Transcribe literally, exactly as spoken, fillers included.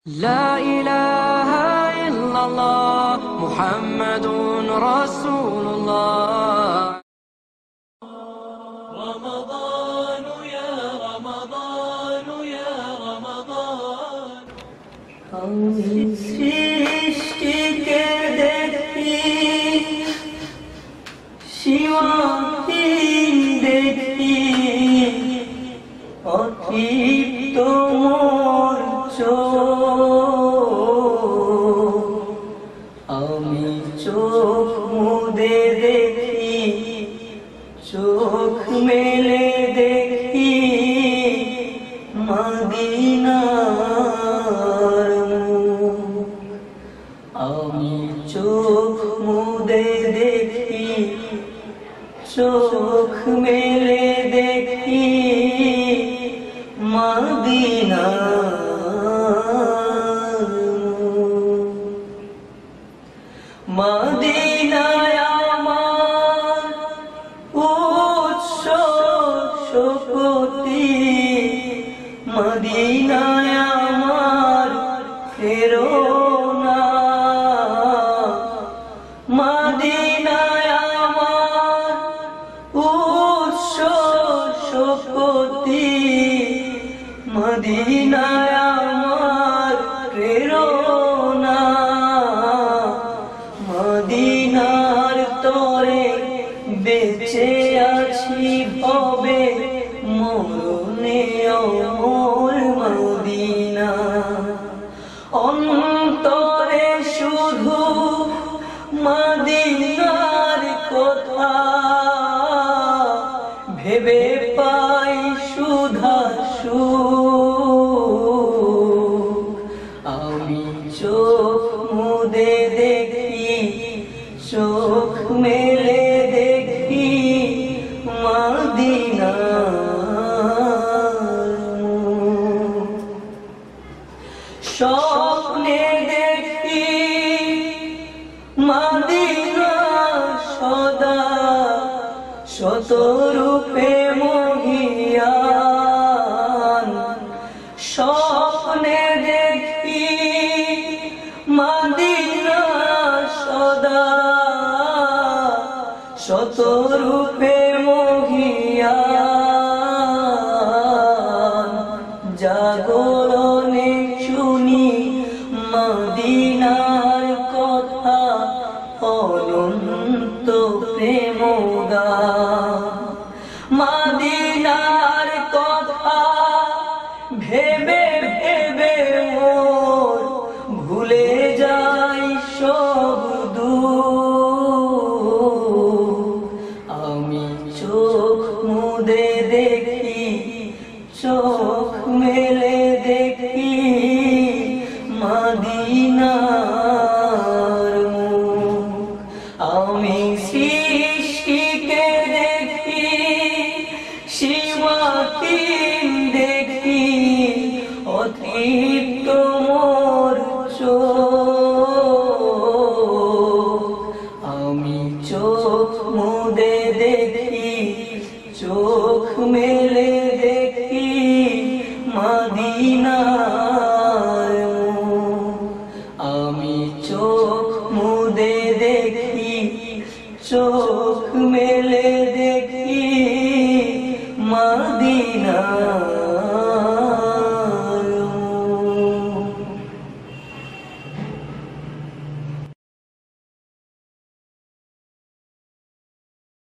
لا إله إلا الله محمد رسول الله رمضان يا رمضان يا رمضان সৃষ্টিকে দেখি সীমাহীন দেখি অতৃপ্ত মোর চোখ আমি চোখ মুদে দেখি চোখ মেলে দেখি মদিনার মুখ আমি চোখ মুদে দেখি চোখ মেলে দেখি মদিনার মুখ মদিনায় আমার উৎস শক্তি মদিনায় আমার প্রেরণা মদিনায় আমার উৎস শক্তি মদিনায় আমার প্রেরণা মদিনার তরে বেঁচে আছি ভবে মরণে অমর মদিনা অন্তরে শুধু মদিনার কথা ভেবে পাই সুধা সুখ আমি চোখ মুদে দেখি চোখ মেলে দেখি মদিনার মুখ স্বপ্নে দেখি মদিনা সদা শত রূপে মহিয়ান স্বপ্নে দেখি মদিনা সদা শত রূপে